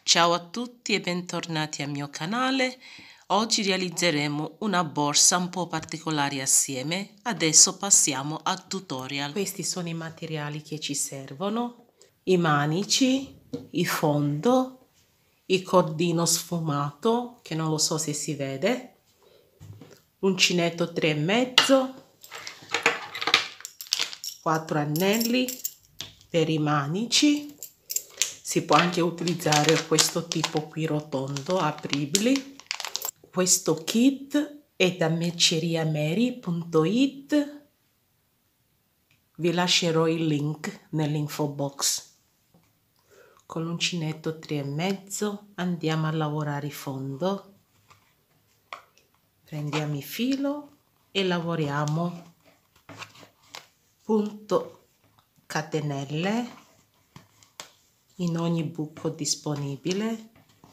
Ciao a tutti e bentornati al mio canale. Oggi realizzeremo una borsa un po' particolare assieme. Adesso passiamo al tutorial. Questi sono i materiali che ci servono: i manici, il fondo, il cordino sfumato, che non lo so se si vede, l'uncinetto 3,5, 4 anelli per i manici. Si può anche utilizzare questo tipo qui rotondo, apribili. Questo kit è da merceriamary.it. Vi lascerò il link nell'info box. Con l'uncinetto 3,5 andiamo a lavorare il fondo. Prendiamo il filo e lavoriamo punto catenelle in ogni buco disponibile.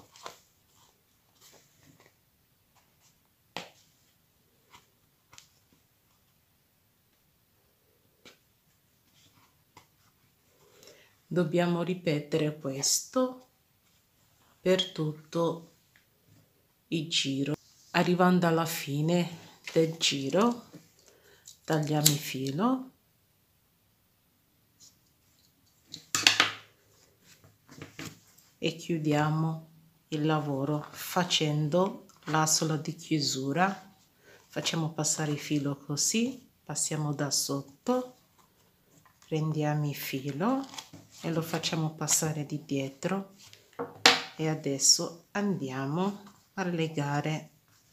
Dobbiamo ripetere questo per tutto il giro. Arrivando alla fine del giro, tagliamo il filo e chiudiamo il lavoro facendo l'asola di chiusura. Facciamo passare il filo così, passiamo da sotto, prendiamo il filo e lo facciamo passare di dietro e adesso andiamo a legare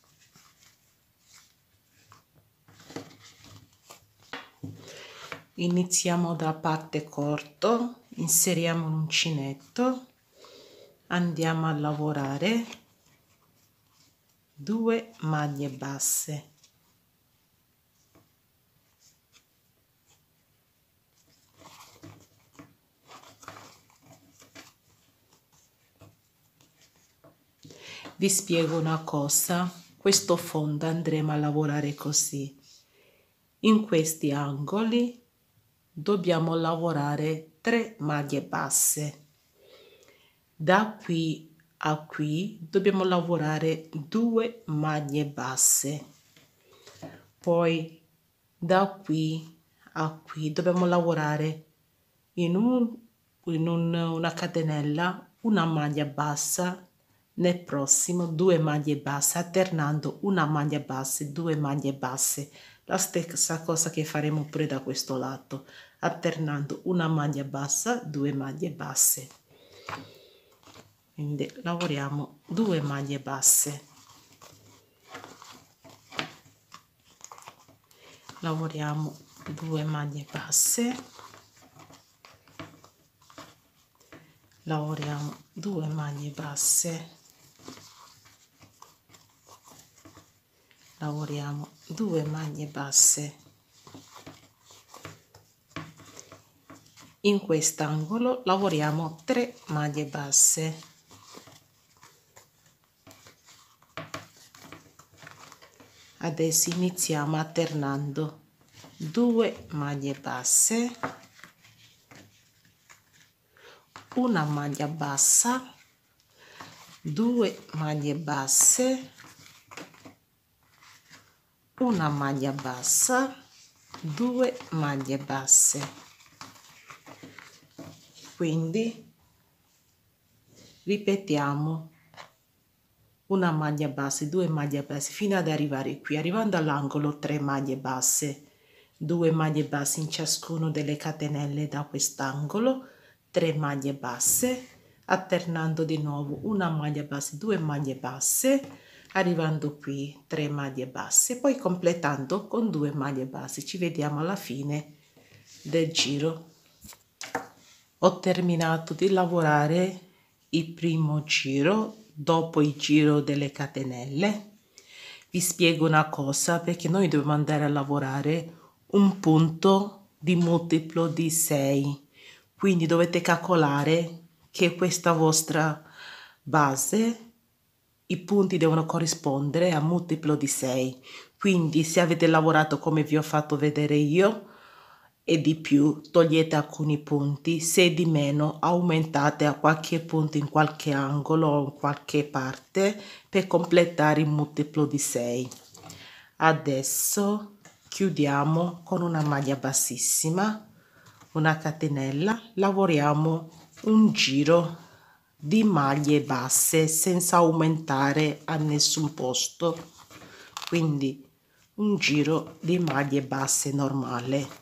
iniziamo da parte corto, inseriamo l'uncinetto, andiamo a lavorare 2 maglie basse, vi spiego una cosa: questo fondo andremo a lavorare così. In questi angoli dobbiamo lavorare 3 maglie basse. Da qui a qui dobbiamo lavorare 2 maglie basse. Poi da qui a qui dobbiamo lavorare una catenella, una maglia bassa, nel prossimo 2 maglie basse, alternando una maglia bassa e 2 maglie basse. La stessa cosa che faremo pure da questo lato, alternando una maglia bassa, 2 maglie basse. Quindi lavoriamo 2 maglie basse, lavoriamo 2 maglie basse, lavoriamo 2 maglie basse, lavoriamo 2 maglie basse. In quest'angolo lavoriamo 3 maglie basse. Adesso iniziamo alternando 2 maglie basse, una maglia bassa, 2 maglie basse, una maglia bassa, 2 maglie basse. Quindi ripetiamo una maglia bassa, 2 maglie basse fino ad arrivare qui. Arrivando all'angolo 3 maglie basse, 2 maglie basse in ciascuno delle catenelle da quest'angolo, 3 maglie basse, alternando di nuovo una maglia bassa, 2 maglie basse, arrivando qui 3 maglie basse, poi completando con 2 maglie basse. Ci vediamo alla fine del giro. Ho terminato di lavorare il primo giro. Dopo il giro delle catenelle vi spiego una cosa, perché noi dobbiamo andare a lavorare un punto di multiplo di 6, quindi dovete calcolare che questa vostra base, i punti devono corrispondere a multiplo di 6. Quindi se avete lavorato come vi ho fatto vedere io, e di più togliete alcuni punti, se di meno aumentate a qualche punto in qualche angolo o in qualche parte per completare il multiplo di 6. Adesso chiudiamo con una maglia bassissima, una catenella, lavoriamo un giro di maglie basse senza aumentare a nessun posto, quindi un giro di maglie basse normale.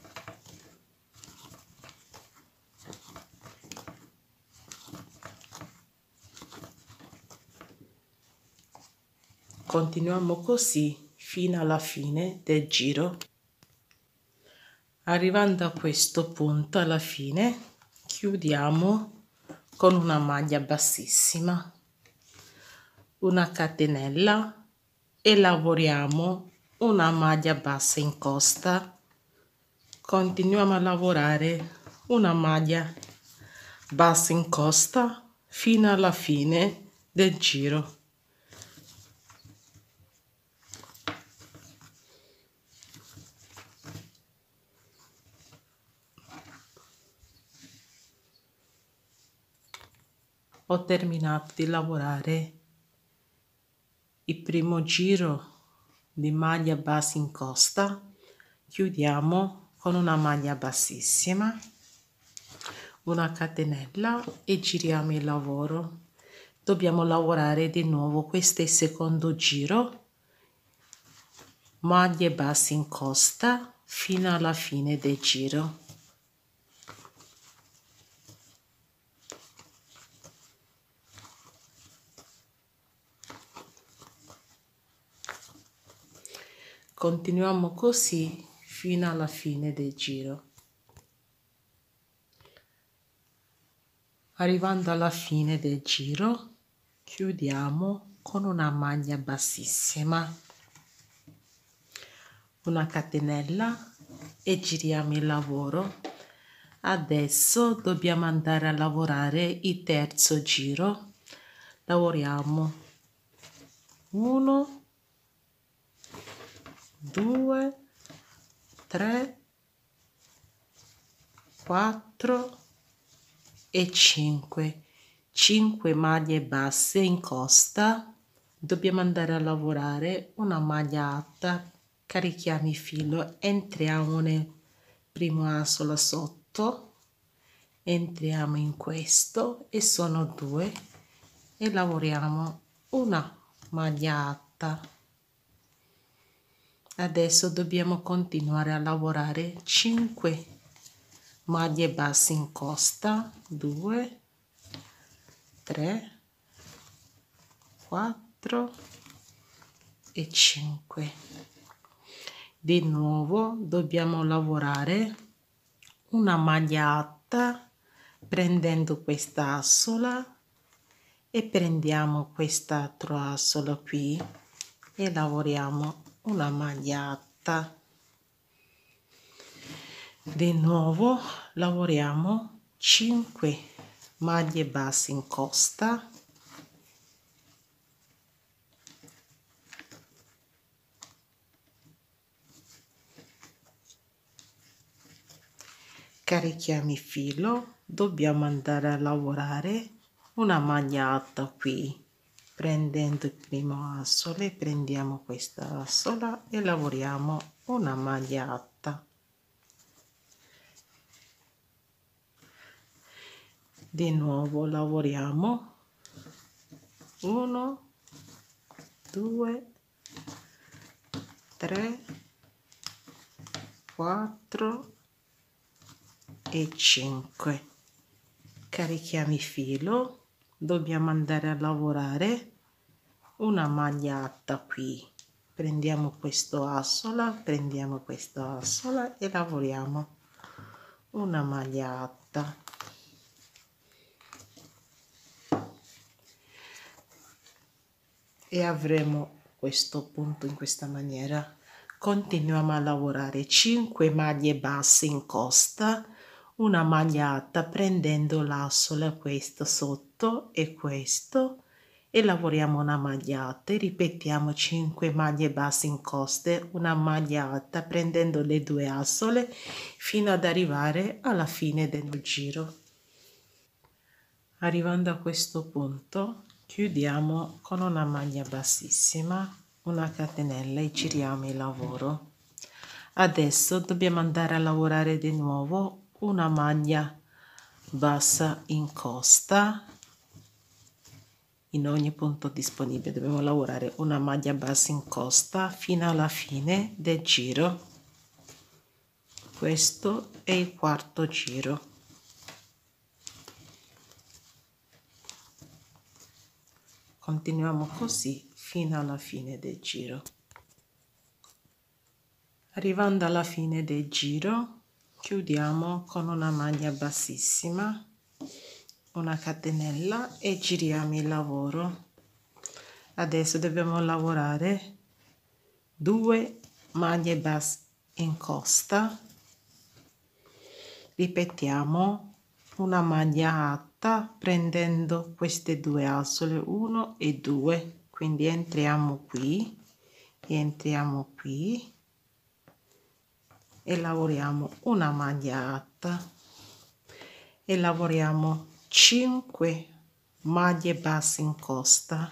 Continuiamo così fino alla fine del giro. Arrivando a questo punto, alla fine, chiudiamo con una maglia bassissima, una catenella e lavoriamo una maglia bassa in costa. Continuiamo a lavorare una maglia bassa in costa fino alla fine del giro. Ho terminato di lavorare il primo giro di maglia bassa in costa, chiudiamo con una maglia bassissima, una catenella e giriamo il lavoro. Dobbiamo lavorare di nuovo, questo è il secondo giro, maglie basse in costa fino alla fine del giro. Continuiamo così fino alla fine del giro. Arrivando alla fine del giro, chiudiamo con una maglia bassissima, una catenella e giriamo il lavoro. Adesso dobbiamo andare a lavorare il terzo giro. Lavoriamo 1, 2, 3, 4 e 5 maglie basse in costa. Dobbiamo andare a lavorare una maglia alta, carichiamo il filo, entriamo nel primo asolo sotto, entriamo in questo e sono 2 e lavoriamo una maglia alta. Adesso dobbiamo continuare a lavorare 5 maglie basse in costa, 2, 3, 4 e 5. Di nuovo dobbiamo lavorare una maglia alta prendendo questa assola e prendiamo quest'altro assolo qui e lavoriamo una maglia alta. Di nuovo lavoriamo 5 maglie basse in costa, carichiamo il filo, dobbiamo andare a lavorare una maglia alta qui, prendendo il primo assolo, prendiamo questa assola e lavoriamo una maglia alta. Di nuovo lavoriamo 1, 2, 3, 4 e 5. Carichiamo il filo, dobbiamo andare a lavorare una maglia alta qui, prendiamo questo assola, prendiamo questa assola e lavoriamo una maglia alta. E avremo questo punto in questa maniera. Continuiamo a lavorare 5 maglie basse in costa, una maglia alta prendendo l'assola, questo sotto e questo, e lavoriamo una maglia alta e ripetiamo 5 maglie basse in coste, una maglia alta prendendo le 2 assole fino ad arrivare alla fine del giro. Arrivando a questo punto chiudiamo con una maglia bassissima, una catenella e giriamo il lavoro. Adesso dobbiamo andare a lavorare di nuovo una maglia bassa in costa. In ogni punto disponibile dobbiamo lavorare una maglia bassa in costa fino alla fine del giro. Questo è il quarto giro. Continuiamo così fino alla fine del giro. Arrivando alla fine del giro chiudiamo con una maglia bassissima, una catenella e giriamo il lavoro. Adesso dobbiamo lavorare 2 maglie basse in costa, ripetiamo una maglia alta prendendo queste 2 assole 1 e 2, quindi entriamo qui e lavoriamo una maglia alta e lavoriamo 5 maglie basse in costa.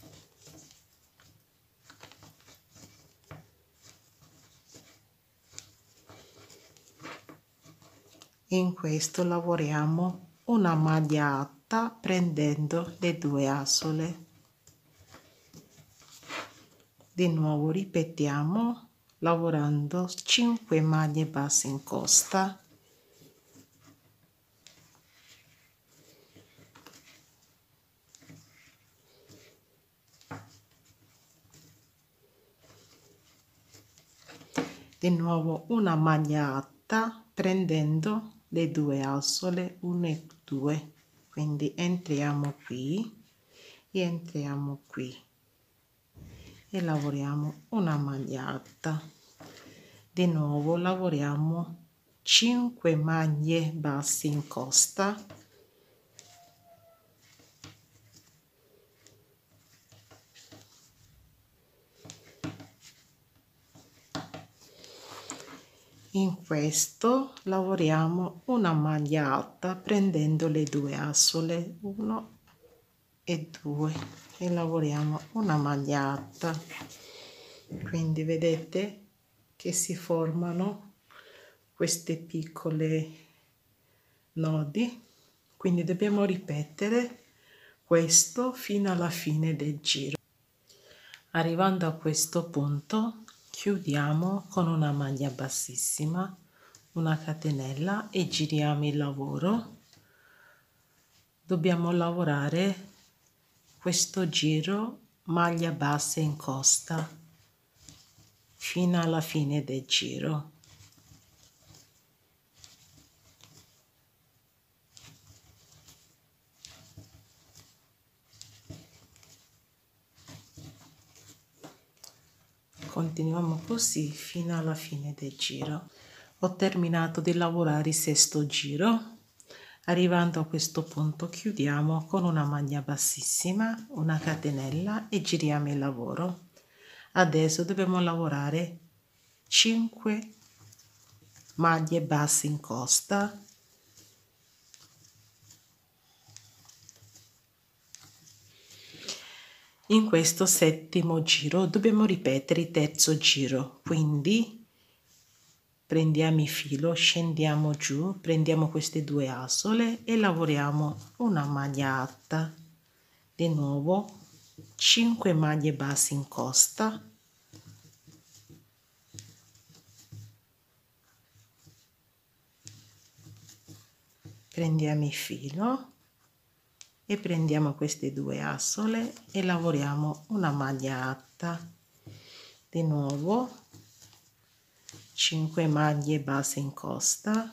In questo lavoriamo una maglia alta prendendo le 2 assole. Di nuovo ripetiamo lavorando 5 maglie basse in costa. Di nuovo una maglia alta prendendo le 2 assole 1 e 2, quindi entriamo qui e entriamo qui e lavoriamo una maglia alta. Di nuovo lavoriamo 5 maglie basse in costa. In questo lavoriamo una maglia alta prendendo le 2 assole 1 e 2 e lavoriamo una maglia alta. Quindi vedete che si formano queste piccole nodi, quindi dobbiamo ripetere questo fino alla fine del giro. Arrivando a questo punto chiudiamo con una maglia bassissima, una catenella e giriamo il lavoro. Dobbiamo lavorare questo giro maglia bassa in costa fino alla fine del giro. Continuiamo così fino alla fine del giro. Ho terminato di lavorare il sesto giro. Arrivando a questo punto chiudiamo con una maglia bassissima, una catenella e giriamo il lavoro. Adesso dobbiamo lavorare 5 maglie basse in costa. In questo settimo giro dobbiamo ripetere il terzo giro, quindi prendiamo il filo, scendiamo giù, prendiamo queste 2 assole e lavoriamo una maglia alta. Di nuovo 5 maglie basse in costa. Prendiamo il filo e prendiamo queste 2 assole e lavoriamo una maglia alta. Di nuovo 5 maglie basse in costa,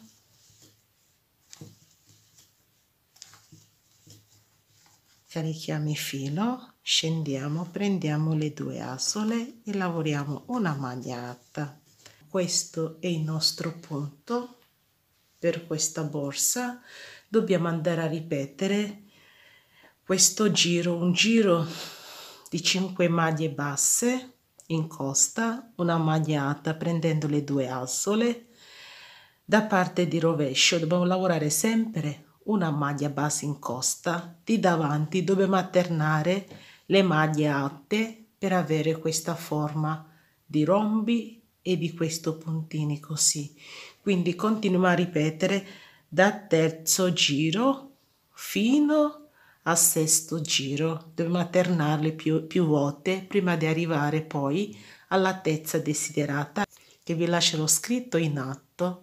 carichiamo il filo, scendiamo, prendiamo le 2 assole e lavoriamo una maglia alta. Questo è il nostro punto per questa borsa. Dobbiamo andare a ripetere questo giro, un giro di 5 maglie basse in costa, una maglia alta prendendo le due assole. Da parte di rovescio dobbiamo lavorare sempre una maglia bassa in costa, di davanti dobbiamo alternare le maglie alte per avere questa forma di rombi e di questo puntini così. Quindi continuiamo a ripetere dal terzo giro fino al sesto giro, dobbiamo alternarle più volte prima di arrivare poi all'altezza desiderata, che vi lascerò scritto in atto.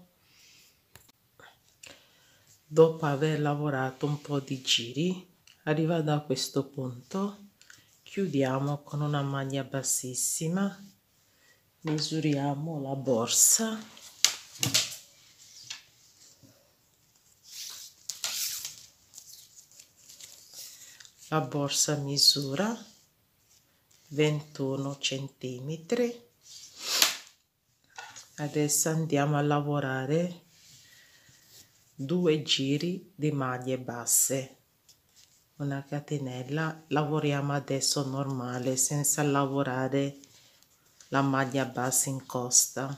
Dopo aver lavorato un po' di giri, arrivato a questo punto, chiudiamo con una maglia bassissima, misuriamo la borsa, la borsa misura 21 centimetri. Adesso andiamo a lavorare 2 giri di maglie basse, una catenella. Lavoriamo adesso normale senza lavorare la maglia bassa in costa.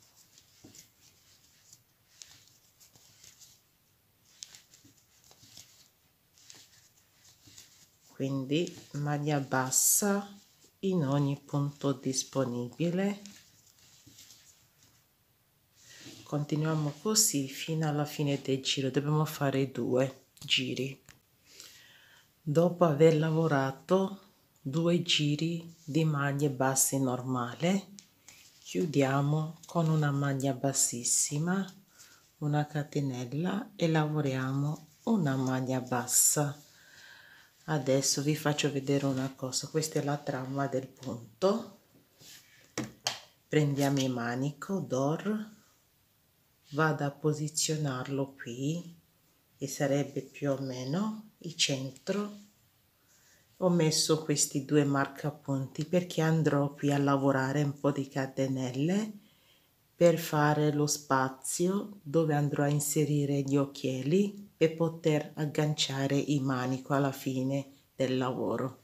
Quindi maglia bassa in ogni punto disponibile. Continuiamo così fino alla fine del giro, dobbiamo fare 2 giri. Dopo aver lavorato 2 giri di maglie basse normale, chiudiamo con una maglia bassissima, una catenella e lavoriamo una maglia bassa. Adesso vi faccio vedere una cosa, questa è la trama del punto. Prendiamo il manico d'or, vado a posizionarlo qui e sarebbe più o meno il centro. Ho messo questi 2 marcapunti perché andrò qui a lavorare un po' di catenelle per fare lo spazio dove andrò a inserire gli occhiali e poter agganciare il manico alla fine del lavoro.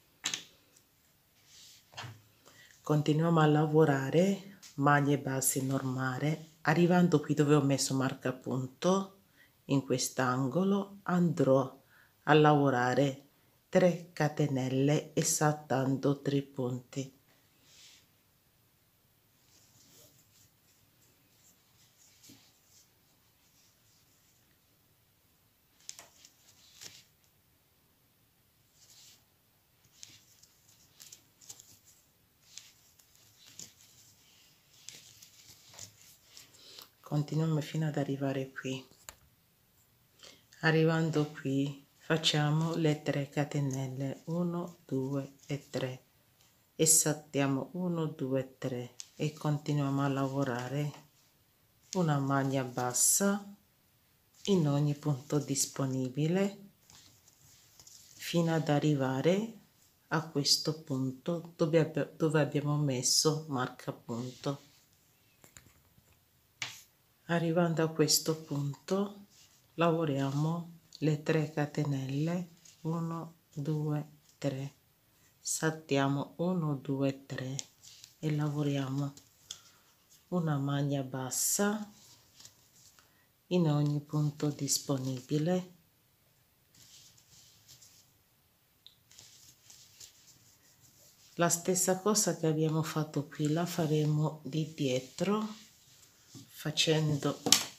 Continuiamo a lavorare maglie basse normali. Arrivando qui dove ho messo marcapunto, in quest'angolo andrò a lavorare 3 catenelle e saltando 3 punti. Continuiamo fino ad arrivare qui. Arrivando qui facciamo le 3 catenelle 1 2 e 3 e saltiamo 1 2 3 e continuiamo a lavorare una maglia bassa in ogni punto disponibile fino ad arrivare a questo punto dove abbiamo messo marcapunto. Arrivando a questo punto lavoriamo le 3 catenelle 1 2 3, saltiamo 1 2 3 e lavoriamo una maglia bassa in ogni punto disponibile. La stessa cosa che abbiamo fatto qui la faremo di dietro, facendo,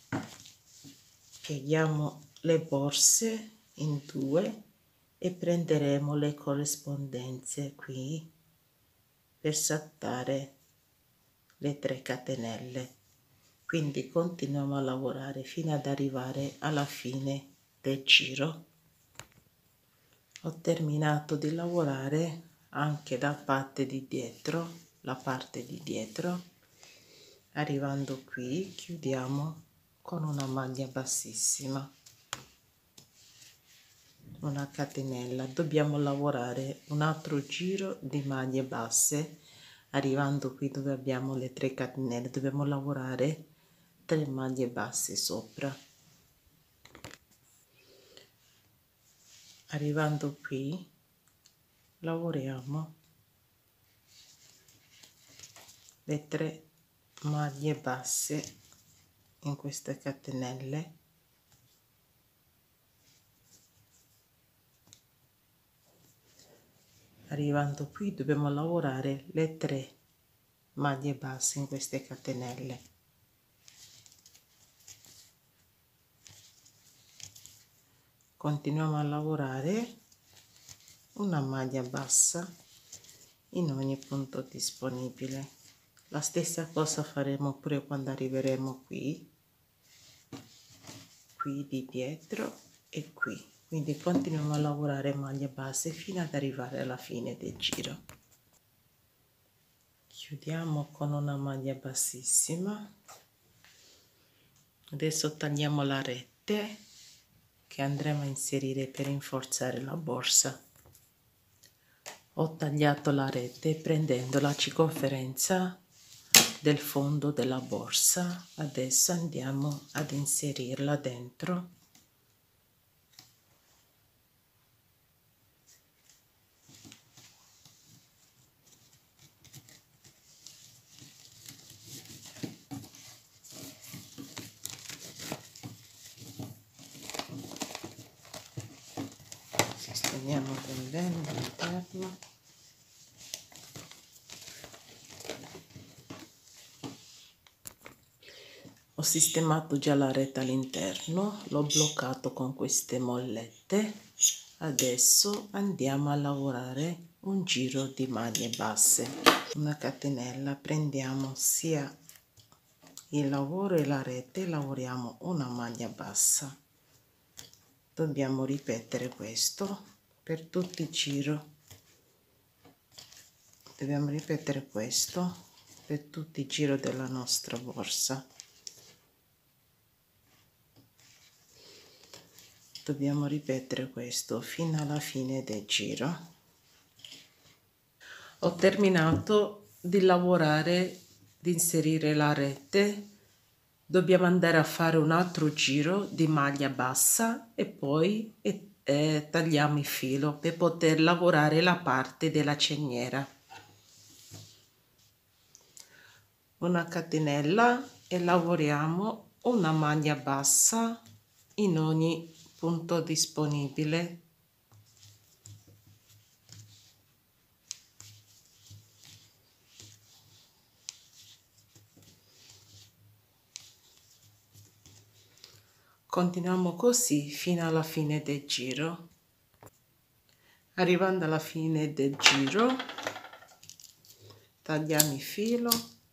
pieghiamo le borse in 2 e prenderemo le corrispondenze qui per saltare le 3 catenelle. Quindi continuiamo a lavorare fino ad arrivare alla fine del giro. Ho terminato di lavorare anche la parte di dietro, arrivando qui chiudiamo con una maglia bassissima, una catenella. Dobbiamo lavorare un altro giro di maglie basse. Arrivando qui dove abbiamo le 3 catenelle dobbiamo lavorare 3 maglie basse sopra. Arrivando qui lavoriamo le 3 maglie basse in queste catenelle, arrivando qui dobbiamo lavorare le 3 maglie basse in queste catenelle, continuiamo a lavorare una maglia bassa in ogni punto disponibile. La stessa cosa faremo pure quando arriveremo qui di dietro e qui, quindi continuiamo a lavorare maglie basse fino ad arrivare alla fine del giro. Chiudiamo con una maglia bassissima. Adesso tagliamo la rete che andremo a inserire per rinforzare la borsa. Ho tagliato la rete prendendo la circonferenza del fondo della borsa. Adesso andiamo ad inserirla dentro. Sistemiamo bene l'interno. Ho sistemato già la rete all'interno, l'ho bloccato con queste mollette. Adesso andiamo a lavorare un giro di maglie basse. Una catenella, prendiamo sia il lavoro e la rete, lavoriamo una maglia bassa. Dobbiamo ripetere questo per tutto il giro. Dobbiamo ripetere questo per tutto il giro della nostra borsa. Dobbiamo ripetere questo fino alla fine del giro. Ho terminato di lavorare, di inserire la rete. Dobbiamo andare a fare un altro giro di maglia bassa e poi tagliamo il filo per poter lavorare la parte della cerniera. Una catenella e lavoriamo una maglia bassa in ogni punto disponibile. Continuiamo così fino alla fine del giro. Arrivando alla fine del giro, tagliamo il filo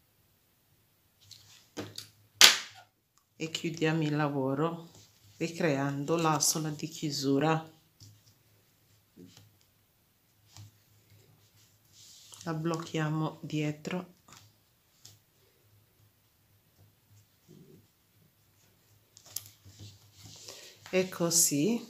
e chiudiamo il lavoro, ricreando l'asola di chiusura. La blocchiamo dietro. E così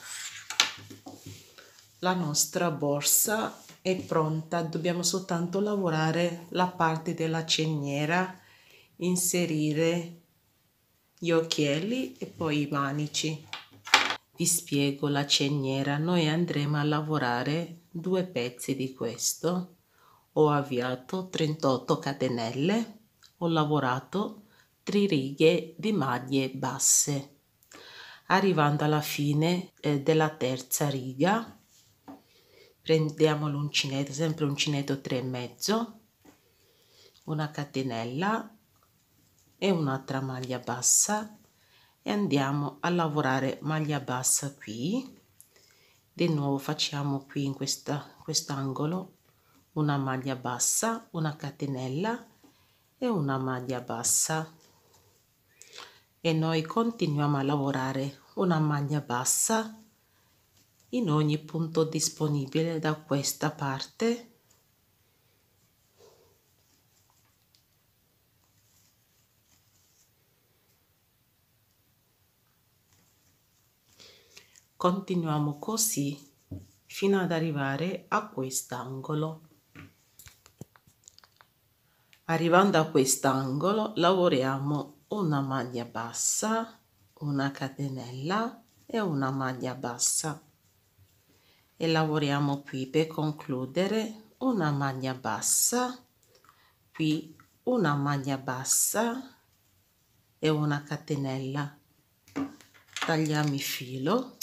la nostra borsa è pronta. Dobbiamo soltanto lavorare la parte della cerniera, inserire gli occhielli e poi i manici. Vi spiego la cerniera. Noi andremo a lavorare 2 pezzi di questo. Ho avviato 38 catenelle, ho lavorato 3 righe di maglie basse. Arrivando alla fine della terza riga, prendiamo l'uncinetto, sempre uncinetto 3,5, una catenella e un'altra maglia bassa e andiamo a lavorare maglia bassa qui. Di nuovo facciamo qui in quest'angolo una maglia bassa, una catenella e una maglia bassa. E noi continuiamo a lavorare una maglia bassa in ogni punto disponibile da questa parte. Continuiamo così fino ad arrivare a quest'angolo. Arrivando a quest'angolo lavoriamo una maglia bassa, una catenella e una maglia bassa. e lavoriamo qui per concludere una maglia bassa, qui una maglia bassa e una catenella. Tagliamo il filo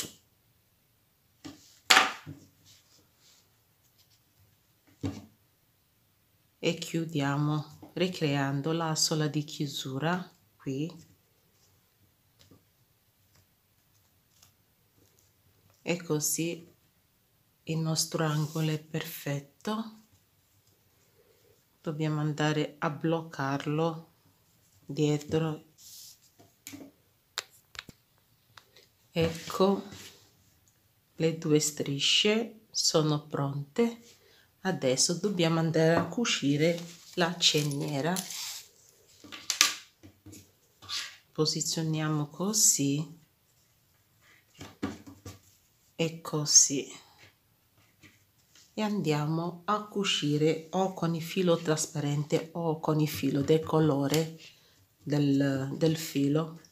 e chiudiamo ricreando la sola di chiusura qui, e così il nostro angolo è perfetto. Dobbiamo andare a bloccarlo dietro. Ecco, le due strisce sono pronte. Adesso dobbiamo andare a cucire la cerniera. Posizioniamo così e così e andiamo a cucire o con il filo trasparente o con il filo del colore del filo.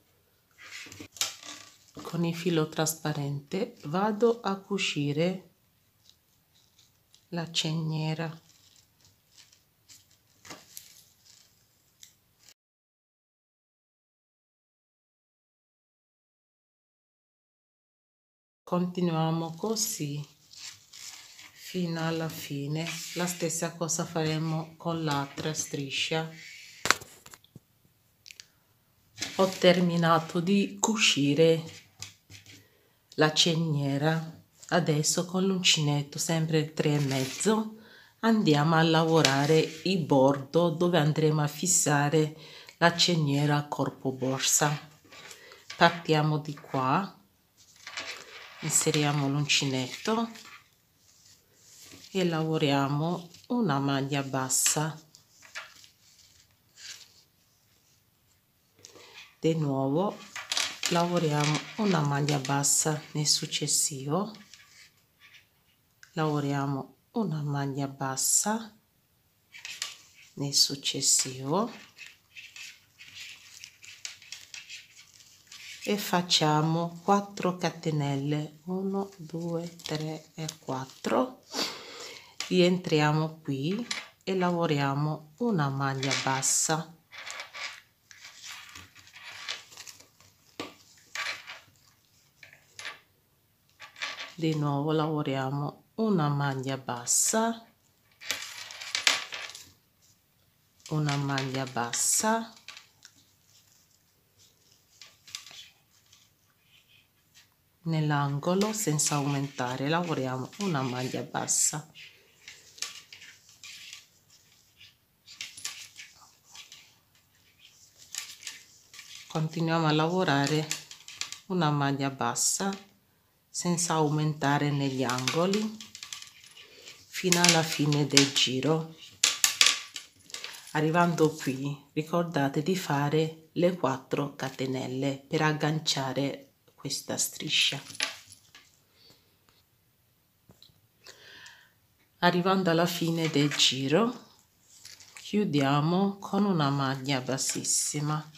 Con il filo trasparente vado a cucire la cerniera. Continuiamo così fino alla fine. La stessa cosa faremo con l'altra striscia. Ho terminato di cucire la cerniera. Adesso con l'uncinetto, sempre 3,5, andiamo a lavorare il bordo dove andremo a fissare la cerniera a corpo borsa. Partiamo di qua, inseriamo l'uncinetto e lavoriamo una maglia bassa. Di nuovo lavoriamo una maglia bassa nel successivo, lavoriamo una maglia bassa nel successivo e facciamo 4 catenelle, 1 2 3 e 4. Rientriamo qui e lavoriamo una maglia bassa. Di nuovo lavoriamo una maglia bassa, una maglia bassa, nell'angolo senza aumentare lavoriamo una maglia bassa. Continuiamo a lavorare una maglia bassa senza aumentare negli angoli fino alla fine del giro. Arrivando qui ricordate di fare le 4 catenelle per agganciare questa striscia. Arrivando alla fine del giro chiudiamo con una maglia bassissima.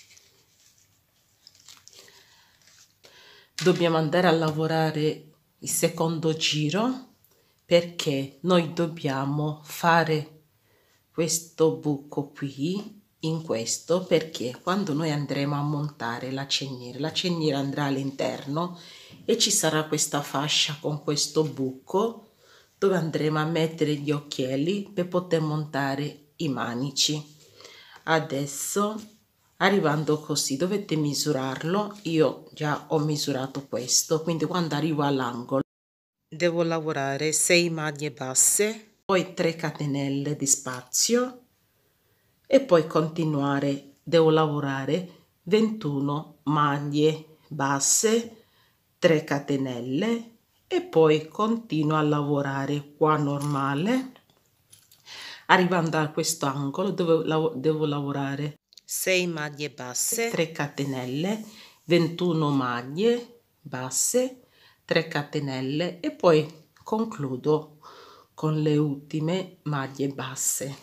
Dobbiamo andare a lavorare il secondo giro perché noi dobbiamo fare questo buco qui in questo, perché quando noi andremo a montare la cerniera andrà all'interno e ci sarà questa fascia con questo buco dove andremo a mettere gli occhielli per poter montare i manici. Adesso arrivando così dovete misurarlo. Io già ho misurato questo, quindi quando arrivo all'angolo devo lavorare 6 maglie basse, poi 3 catenelle di spazio e poi continuare. Devo lavorare 21 maglie basse, 3 catenelle e poi continuo a lavorare qua normale. Arrivando a questo angolo dove devo lavorare 6 maglie basse, 3 catenelle, 21 maglie basse, 3 catenelle e poi concludo con le ultime maglie basse.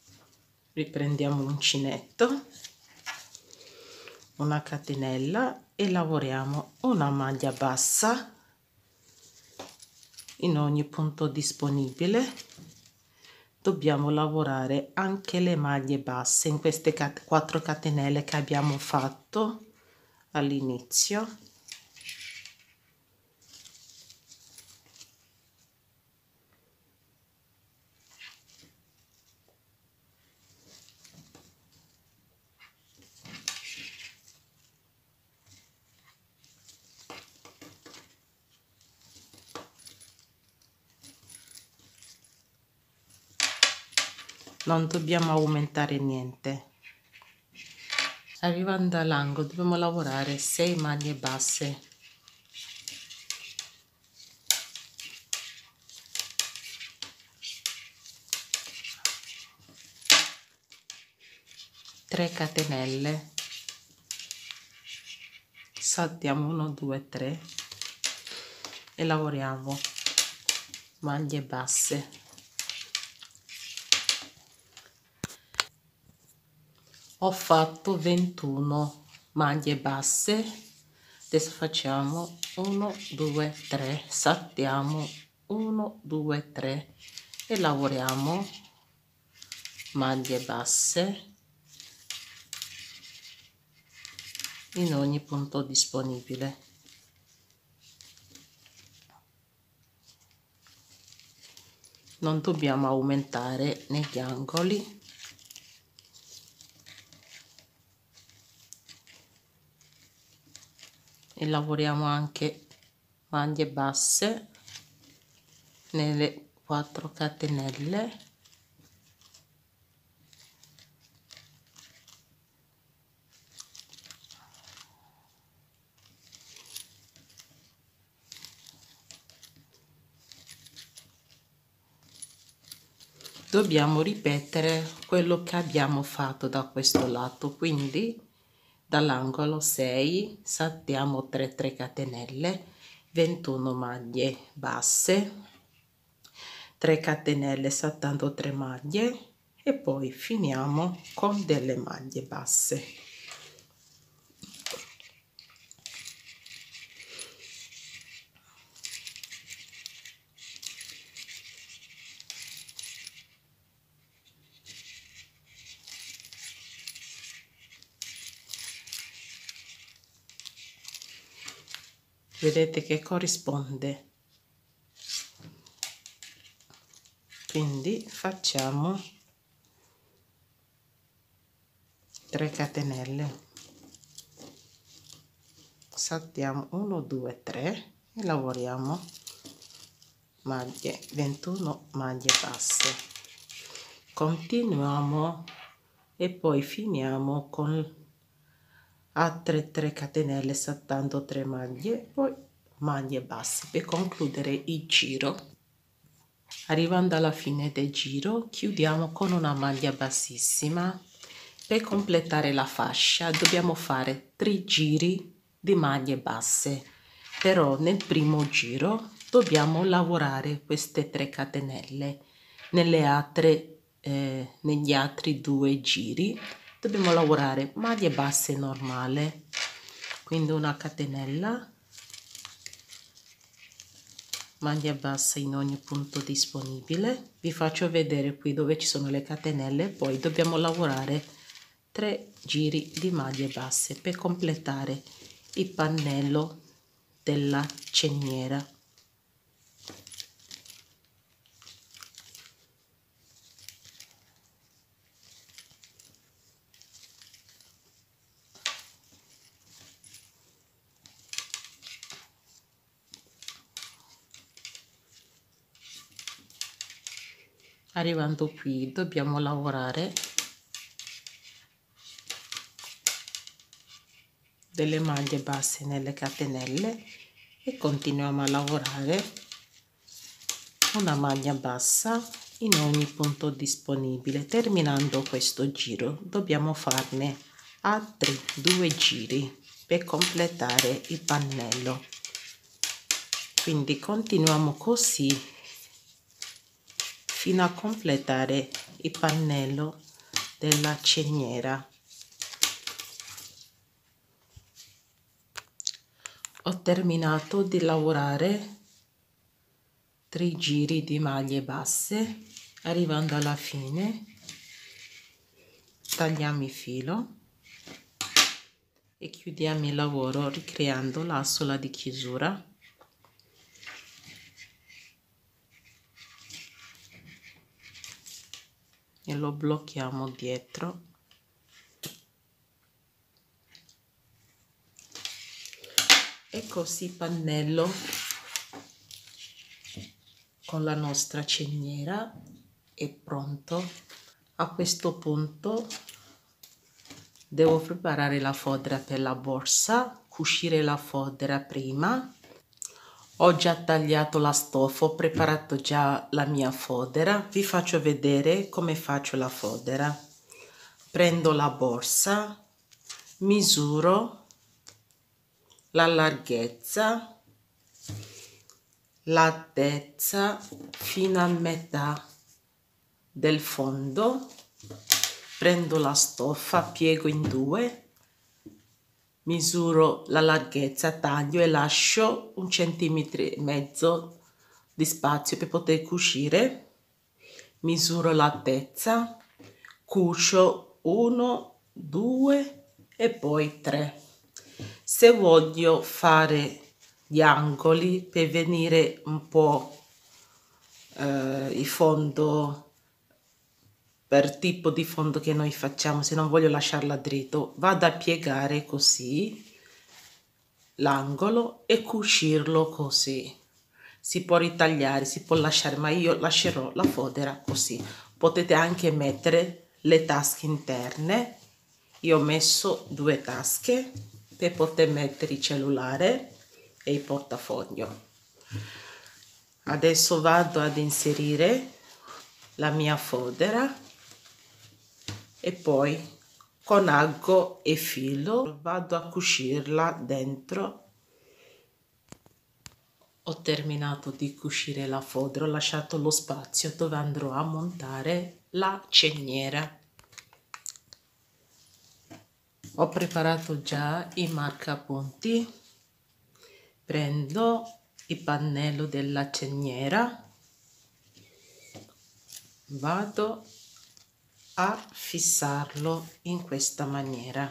Riprendiamo l'uncinetto, una catenella e lavoriamo una maglia bassa in ogni punto disponibile. Dobbiamo lavorare anche le maglie basse in queste 4 catenelle che abbiamo fatto all'inizio. Non dobbiamo aumentare niente. Arrivando all'angolo dobbiamo lavorare 6 maglie basse. Tre catenelle, saltiamo 1 2 3 e lavoriamo maglie basse. Ho fatto 21 maglie basse, adesso facciamo 1 2 3, saltiamo 1 2 3 e lavoriamo maglie basse in ogni punto disponibile. Non dobbiamo aumentare negli angoli. E lavoriamo anche maglie basse nelle 4 catenelle. Dobbiamo ripetere quello che abbiamo fatto da questo lato, quindi dall'angolo 6 saltiamo 3 catenelle, 21 maglie basse, 3 catenelle saltando 3 maglie e poi finiamo con delle maglie basse. Vedete che corrisponde, quindi facciamo 3 catenelle, saltiamo 1 2 3 e lavoriamo maglie 21 maglie basse, continuiamo e poi finiamo con altre 3 catenelle saltando 3 maglie, poi maglie basse per concludere il giro. Arrivando alla fine del giro chiudiamo con una maglia bassissima. Per completare la fascia dobbiamo fare 3 giri di maglie basse, però nel primo giro dobbiamo lavorare queste 3 catenelle. Negli altri 2 giri dobbiamo lavorare maglie basse normale, quindi una catenella, maglia bassa in ogni punto disponibile. Vi faccio vedere qui dove ci sono le catenelle, poi dobbiamo lavorare 3 giri di maglie basse per completare il pannello della cerniera. Arrivando qui dobbiamo lavorare delle maglie basse nelle catenelle e continuiamo a lavorare una maglia bassa in ogni punto disponibile. Terminando questo giro dobbiamo farne altri 2 giri per completare il pannello, quindi continuiamo così fino a completare il pannello della cerniera. Ho terminato di lavorare 3 giri di maglie basse. Arrivando alla fine tagliamo il filo e chiudiamo il lavoro ricreando l'asola di chiusura. E lo blocchiamo dietro. E così il pannello con la nostra cerniera è pronto. A questo punto devo preparare la fodera per la borsa, cucire la fodera prima. Ho già tagliato la stoffa, ho preparato già la mia fodera. Vi faccio vedere come faccio la fodera. Prendo la borsa, misuro la larghezza, l'altezza fino a metà del fondo, prendo la stoffa, piego in 2, misuro la larghezza, taglio e lascio 1,5 centimetri di spazio per poter cucire. Misuro l'altezza, cucio 1, 2 e poi 3. Se voglio fare gli angoli per venire un po' il fondo, per tipo di fondo che noi facciamo, se non voglio lasciarla dritto, vado a piegare così l'angolo e cucirlo così. Si può ritagliare, si può lasciare, ma io lascerò la fodera così. Potete anche mettere le tasche interne. Io ho messo 2 tasche per poter mettere il cellulare e il portafoglio. Adesso vado ad inserire la mia fodera e poi con ago e filo vado a cucirla dentro. Ho terminato di cucire la fodera, ho lasciato lo spazio dove andrò a montare la cerniera. Ho preparato già i marcapunti. Prendo il pannello della cerniera, vado a fissarlo in questa maniera.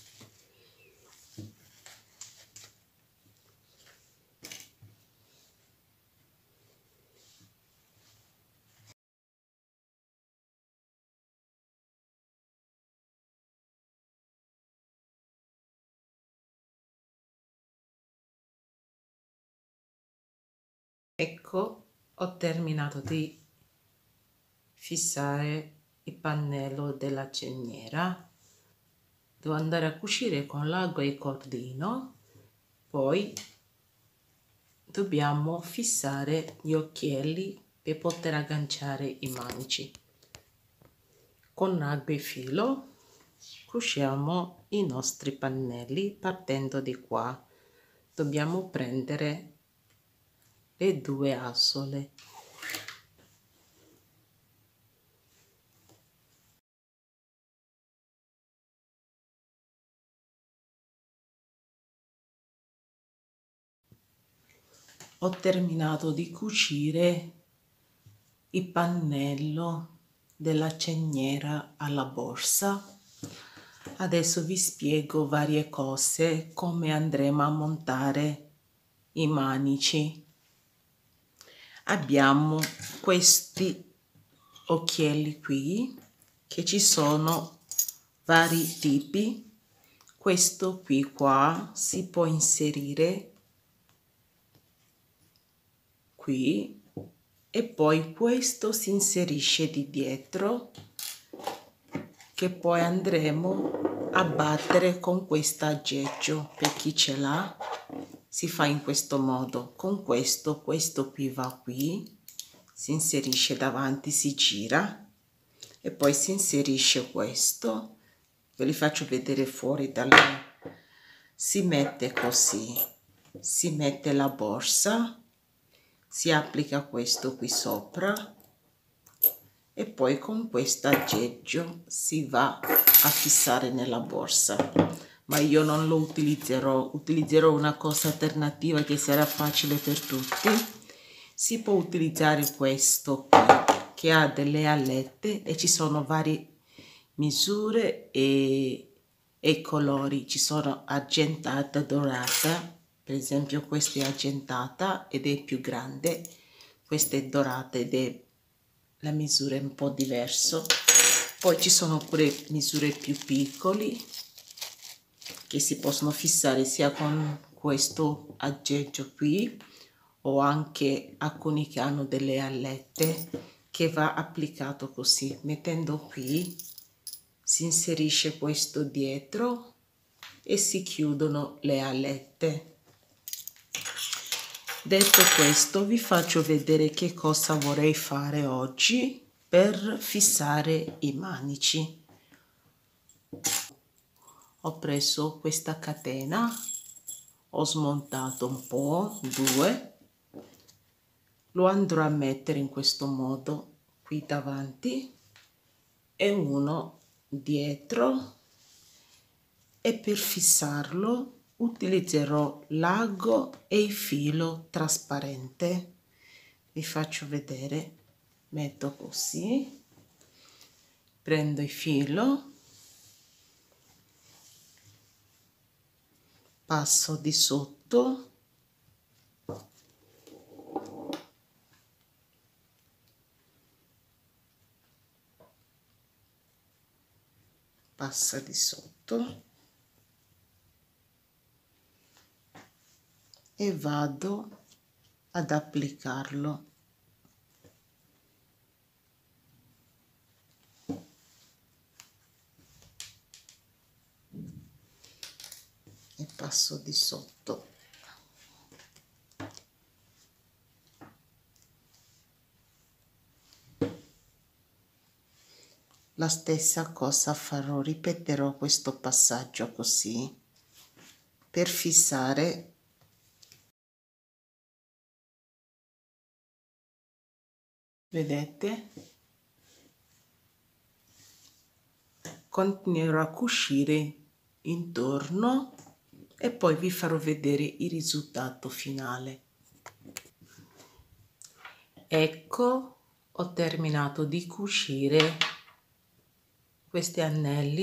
Ecco, ho terminato di fissare il pannello della cerniera. Devo andare a cucire con l'ago e il cordino, poi dobbiamo fissare gli occhielli per poter agganciare i manici. Con ago e filo cuciamo i nostri pannelli partendo di qua. Dobbiamo prendere le 2 assole. Ho terminato di cucire il pannello della cerniera alla borsa. Adesso vi spiego varie cose, come andremo a montare i manici. Abbiamo questi occhielli qui, che ci sono vari tipi. Questo qua si può inserire qui e poi questo si inserisce di dietro, che poi andremo a battere con questo aggeggio. Per chi ce l'ha si fa in questo modo. Con questo qui va qui, si inserisce davanti, si gira e poi si inserisce questo. Ve li faccio vedere fuori da lì. Si mette così, si mette la borsa, si applica questo qui sopra e poi con questo aggeggio si va a fissare nella borsa. ma io non lo utilizzerò una cosa alternativa che sarà facile per tutti. Si può utilizzare questo qui, che ha delle alette e ci sono varie misure e colori. Ci sono argentata, dorata, per esempio questa è argentata ed è più grande, questa è dorata ed è la misura è un po' diverso. Poi ci sono pure misure più piccoli che si possono fissare sia con questo aggeggio qui o anche alcuni che hanno delle allette che va applicato così. Mettendo qui si inserisce questo dietro e si chiudono le alette. Detto questo, vi faccio vedere che cosa vorrei fare oggi per fissare i manici. Ho preso questa catena, ho smontato un po', due, lo andrò a mettere in questo modo qui davanti e uno dietro, e per fissarlo utilizzerò l'ago e il filo trasparente. Vi faccio vedere, metto così, prendo il filo, passo di sotto, passa di sotto e vado ad applicarlo. E passo di sotto. La stessa cosa farò, ripeterò questo passaggio così per fissare. Vedete? Continuerò a cucire intorno e poi vi farò vedere il risultato finale. Ecco, ho terminato di cucire questi anelli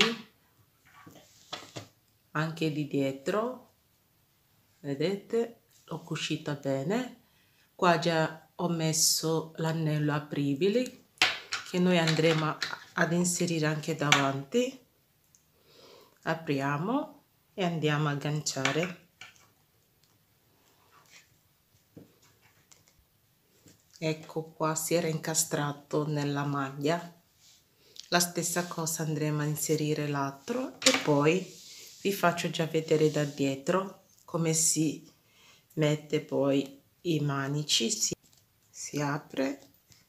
anche di dietro, vedete, l'ho cucita bene. Qua già ho messo l'anello apribile che noi andremo ad inserire anche davanti. Apriamo e andiamo a agganciare. Ecco qua, si era incastrato nella maglia. La stessa cosa andremo a inserire l'altro e poi vi faccio già vedere da dietro come si mette poi i manici. Si apre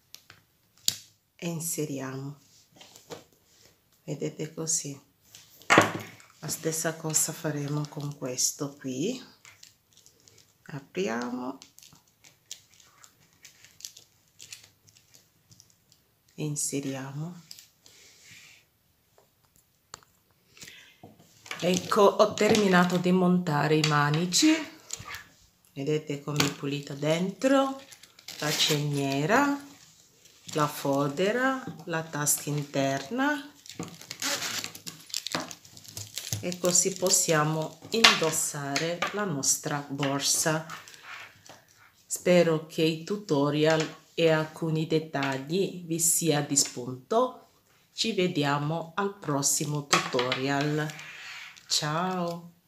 e inseriamo, vedete così. La stessa cosa faremo con questo qui. Apriamo e inseriamo. Ecco, ho terminato di montare i manici, vedete come è pulita dentro, la cerniera, la fodera, la tasca interna, e così possiamo indossare la nostra borsa. Spero che il tutorial e alcuni dettagli vi sia di spunto. Ci vediamo al prossimo tutorial. Ciao!